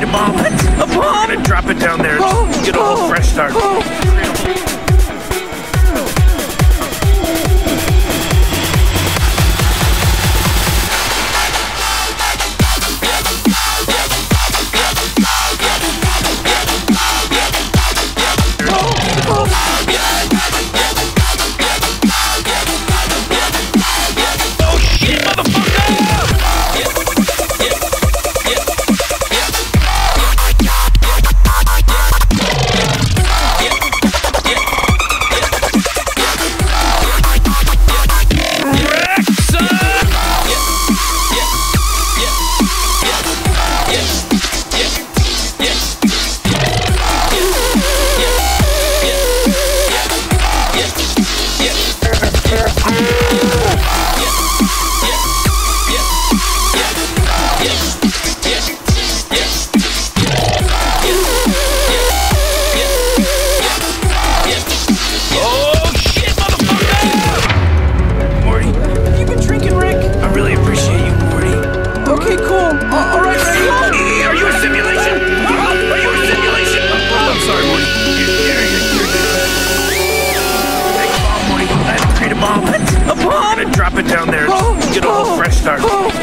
a bomb. What? A bomb? I'm gonna drop it down there. Get a whole fresh start. Drop it down there. Get a whole fresh start.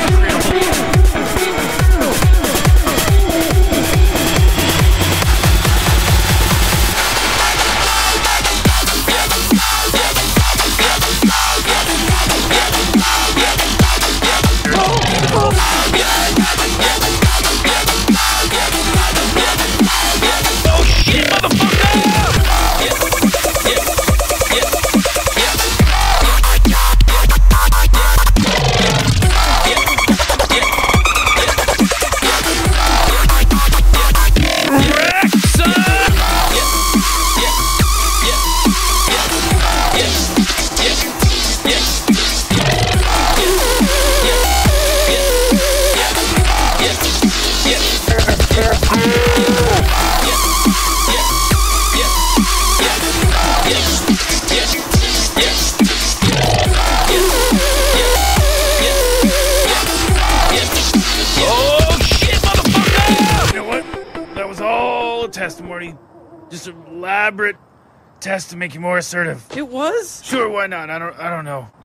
Testimony, just an elaborate test to make you more assertive. It was? Sure, why not? I don't know.